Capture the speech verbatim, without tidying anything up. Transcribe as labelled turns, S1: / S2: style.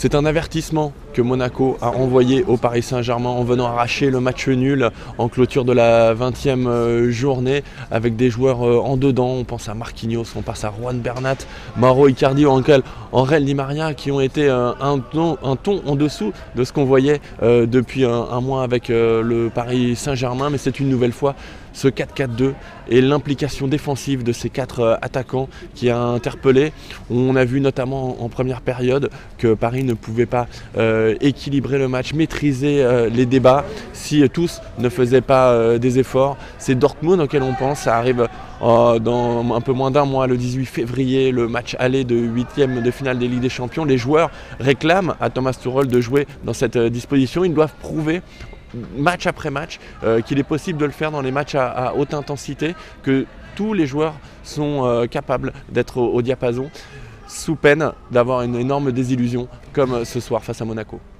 S1: C'est un avertissement que Monaco a envoyé au Paris Saint-Germain en venant arracher le match nul en clôture de la vingtième journée avec des joueurs en dedans. On pense à Marquinhos, on pense à Juan Bernat, Mauro Icardi ou encore Angel Di Maria qui ont été un ton, un ton en dessous de ce qu'on voyait depuis un, un mois avec le Paris Saint-Germain. Mais c'est une nouvelle fois ce quatre quatre deux et l'implication défensive de ces quatre attaquants qui a interpellé. On a vu notamment en première période que Paris ne pouvait pas euh, équilibrer le match, maîtriser euh, les débats si tous ne faisaient pas euh, des efforts. C'est Dortmund auquel on pense, ça arrive euh, dans un peu moins d'un mois, le dix-huit février, le match aller de huitième de finale des Ligues des Champions. Les joueurs réclament à Thomas Tuchel de jouer dans cette euh, disposition. Ils doivent prouver match après match, euh, qu'il est possible de le faire dans les matchs à, à haute intensité, que tous les joueurs sont euh, capables d'être au, au diapason, sous peine d'avoir une énorme désillusion comme ce soir face à Monaco.